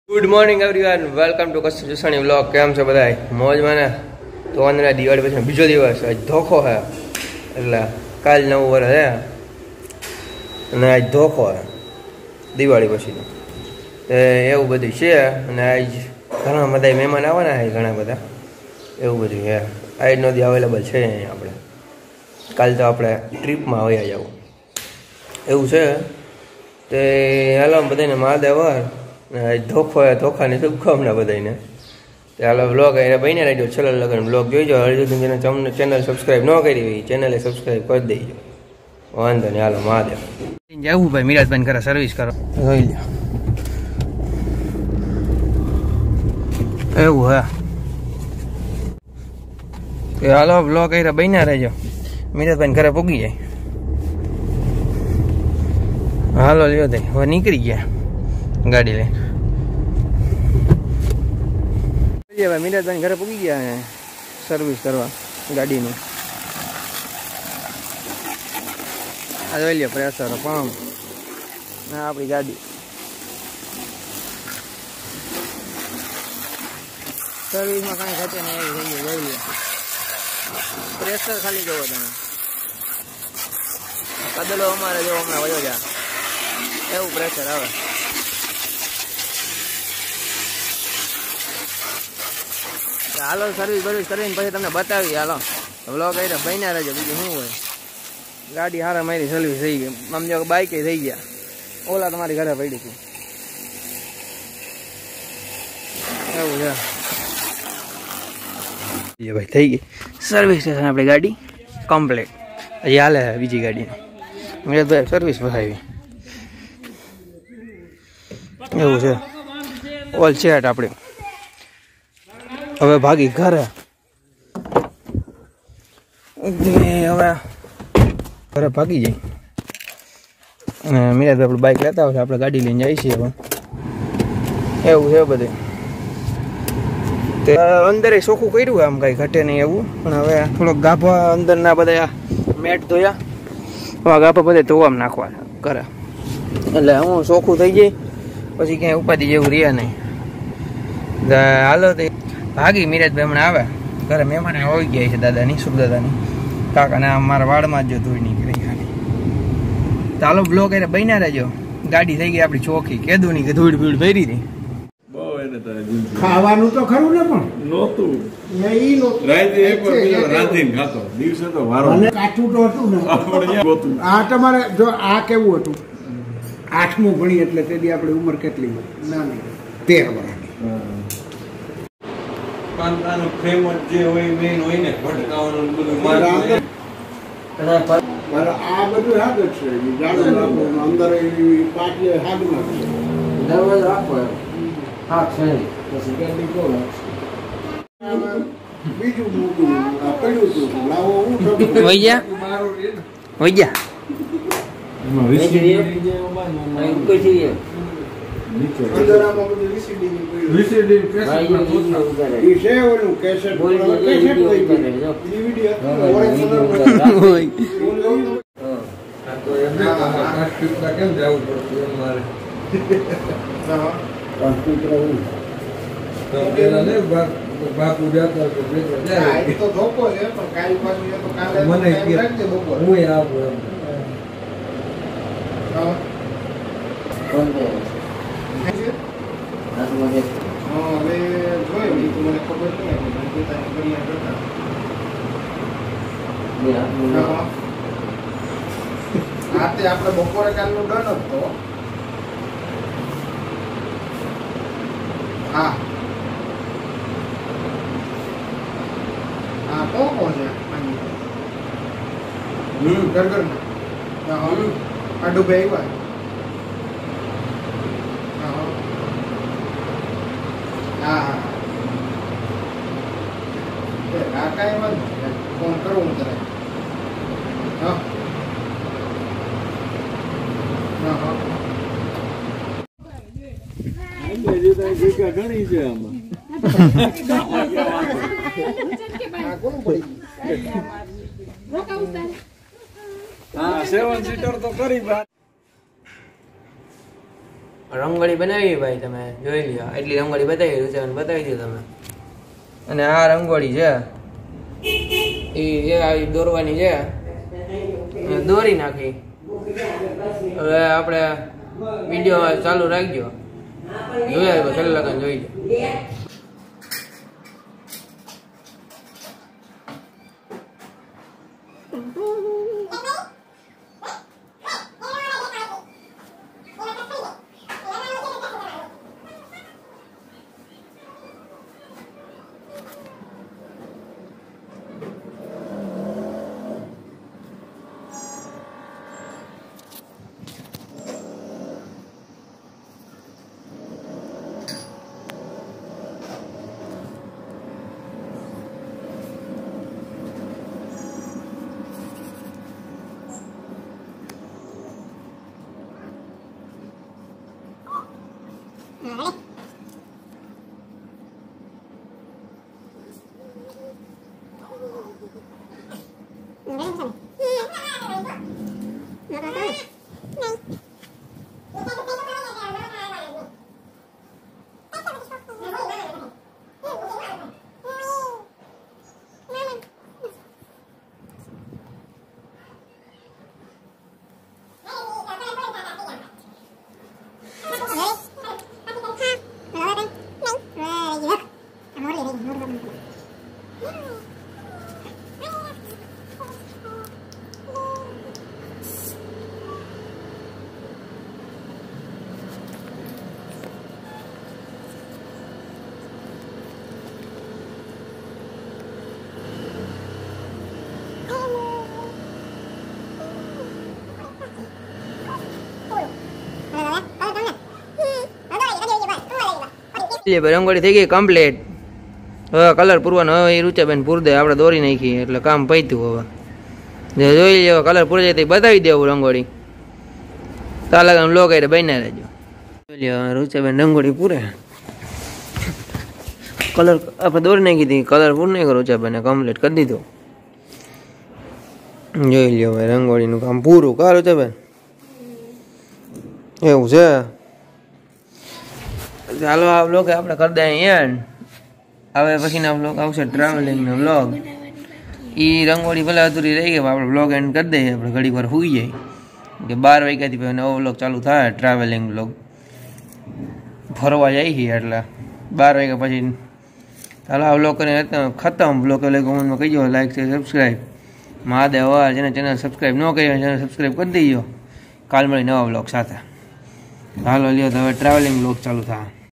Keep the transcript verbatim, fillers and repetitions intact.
Good morning everyone, welcome to Kastur Josani vlog. કેમ છો બધા? મોજમાં ને? તો અંદર દિવાળી પછી બીજો દિવસ આજ ધોખો હે, એટલે કાલ નવું વર્ષ હે અને આજ ધોખો હે દિવાળી પછીનો. એવું બધું છે અને આજ ઘણા બધા મહેમાન આવવાના છે, ઘણા બધા એવું બધું છે. આજનો દી અવેલેબલ છે અહીંયા આપણે. કાલ તો આપણે ટ્રીપમાં વયા જવું એવું છે. તે હાલો બધાને મહાદેવ ધોખો ધોખાની શુભકામના બધાને. હાલો બ્લોગ એને બહીને રહેજો, છેલ્લા લગન બ્લોગ જોઈજો. હજુ જેને ચેનલ સબસ્ક્રાઈબ ન કરી હોય ચેનલે સબસ્ક્રાઈબ કરી દેજો, વાંધો નહીં. હાલો મહાદેવ જવું ભાઈ, મિરાજભાઈ કરે સર્વિસ કરો જોઈ લો. એવું હે કે હાલો બ્લોગ એને બહીને રહેજો, મિરાજભાઈ ઘરે પૂગી જાય. હાલો લ્યો તઈ હવે નીકળી ગયા ગાડી લઈને. ભાઈ મિરાજભાઈ ઘરે પૂગી ગયા સર્વિસ કરવા ગાડીની. આ જોઈ લ્યો પ્રેશર પંપ, આપણી ગાડી સર્વિસમાં કાંઈ ઘટે નહીં એવી થઈ ગઈ. જોઈ લો પ્રેશર ખાલી જોવો તમે. કદલો અમારે જો હમણાં વયો જા એવું પ્રેશર આવે. હાલો સર્વિસ બર્વિસ કરીને પછી તમને બતાવી. હાલો વ્લોગ આવી બન્યા રહેજો. બીજું શું હોય, ગાડી હારા મારી સર્વિસ થઈ ગઈ. સમજો કે બાઈકે થઈ ગયા, ઓલા તમારી ઘરે પડી હતી એવું છે. ભાઈ થઈ ગઈ સર્વિસ સ્ટેશન આપણી ગાડી કમ્પ્લીટ. હજી હાલે બીજી ગાડી મિરાજભાઈ સર્વિસ પસાવી એવું છે. ઓલ સેટ આપણે હવે ભાગી ઘરે. હવે ઘરે ભાગી જાય અને મિરાજભાઈ આપણું બાઇક લેતા હોય, આપણે ગાડી લઈને જઈએ છીએ. પણ એવું છે બધે. અંદર ચોખ્ખું કર્યું આમ કઈ ઘટે નહીં એવું. પણ હવે થોડોક ગાભા અંદરના બધા મેટ ધોયા, હવે ગાભા બધા ધોવામાં નાખવા કરે એટલે હું ચોખ્ખું થઈ જાય પછી ક્યાંય ઉપાધિ જેવું રહ્યા નહીં. હાલો તે ભાગી મિરાજભાઈ હમણાં આવે ઘરે. મહેમાન હોઈ ગયા છે દાદાની, સુખદાદાની કાકાને. આમ મારા વાડમાં જ જો ધોઈ નીકળી ગયા. ચાલો બ્લોક એને બન્યા રહેજો. ગાડી થઈ ગઈ આપણી ચોખ્ખી, કેદું નહીં કે ધૂળ ભીડ ભરી હતી. ખાવાનું તો ખરું ને પણ નહોતું. ઈ નહોતું. રાતે એક વાર પેલો રાંધીને ખાતો, દિવસે તો વારો. અને કાચું તો હતું ને. આ તમારે જો આ કેવું હતું, આઠમું ભણી એટલે તેથી આપણી ઉંમર કેટલી નાની, તેર વર્ષની. કાંતાનો ફ્રેમ જે હોય મેઇન હોય ને ભટકાવાનું બધું મારે. આ બધું હાથ જ છે. જાડું રાખવું અંદર પાટી હાથ નાખશે, દરવાજો રાખવો હા છે. પછી કેટલી કહો બીજું મોટું પડ્યું હતું લાવો હું વઈ ગયા વઈ ગયા બાપુ જતા તો ધોકો છે પણ કાલ પાછું તો કાલે મને હું આવું આપડે બપોરે કાલનું ડન હતો. હા હા કોણ કોણ છે? હમ ઘર ઘર આ ડૂબે આવ્યા. હા હા કાકા એમાં ફોન કરું હું તને. હા હા હા ઘણી છે આમાં. હા સેવન સીટર તો કરી. રંગોળી બનાવી ભાઈ, તમે જોઈ લ્યો. એટલી રંગોળી બતાવી રૂચાબેન બતાવી દો તમે. અને આ રંગોળી છે એ જે આવી દોરવાની છે, દોરી નાખી. હવે આપણે વિડીયો ચાલુ રાખજો, જોયા છેલ્લે લગન જોઈ લો. રંગોળી થઈ ગઈ કમ્પ્લીટ. હવે કલર પૂરવાનો. હવે એ રૂચાબેન પૂર દે, આપણે દોરી નાખી એટલે કામ પૈતું. હવે જોઈ લે કલર પૂરી જાય તો બતાવી દેવું રંગોળી. તાલા લો કરી બન્યા રહેજો. જોઈ લે રૂચાબેન રંગોળી પૂરે. કલર આપણે દોરી નાખી હતી, કલર પૂર નહીં કરો રૂચાબેને કમ્પ્લીટ કરી દીધું. જોઈ લ્યો ભાઈ રંગોળીનું કામ પૂરું. કા રૂચાબેન એવું છે. ચાલો આ બ્લોગ આપણે કરી દઈએ એન્ડ. હવે પછીના બ્લોગ આવશે ટ્રાવેલિંગનો બ્લોગ. એ રંગોળી ભલે અધૂરી રહી ગઈ, આપણે બ્લોગ એન્ડ કરી દઈએ. આપણે ઘડી વાર સુઈ જાય કે બાર વાગ્યાથી પછી નવો બ્લોગ ચાલુ થાય ટ્રાવેલિંગ બ્લોગ. ફરવા જાય છે એટલે બાર વાગ્યા પછી. ચાલો આ બ્લોગ કરીને ખતમ. બ્લોગ એટલે કોમેન્ટમાં કહી દો, લાઈક છે સબસ્ક્રાઈબ. મહાદેવ વાર જેને ચેનલ સબસ્ક્રાઈબ ન કરી ચેનલ સબસ્ક્રાઈબ કરી દઈજો. કાલ મળી નવા બ્લોગ સાથે. હાલો લ્યો તો હવે ટ્રાવેલિંગ બ્લોગ ચાલુ થાય.